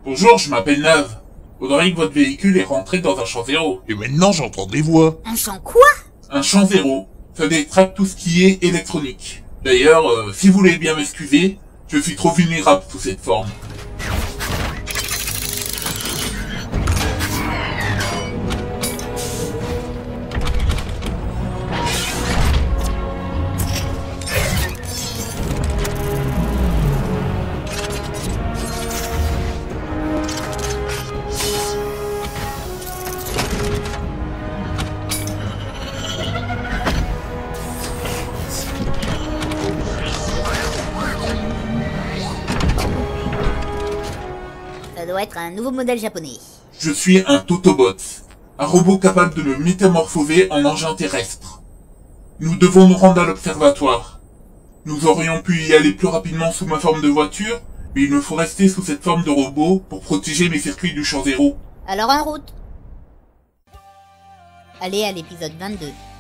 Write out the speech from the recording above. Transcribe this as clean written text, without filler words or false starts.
Bonjour, je m'appelle Nave. Faudrait que votre véhicule est rentré dans un champ zéro. Et maintenant j'entends des voix. Un champ quoi? Un champ zéro, ça détraque tout ce qui est électronique. D'ailleurs, si vous voulez bien m'excuser, je suis trop vulnérable sous cette forme. Ça doit être un nouveau modèle japonais. Je suis un Totobot, un robot capable de me métamorphoser en engin terrestre. Nous devons nous rendre à l'observatoire. Nous aurions pu y aller plus rapidement sous ma forme de voiture, mais il me faut rester sous cette forme de robot pour protéger mes circuits du champ zéro. Alors en route. Allez à l'épisode 22.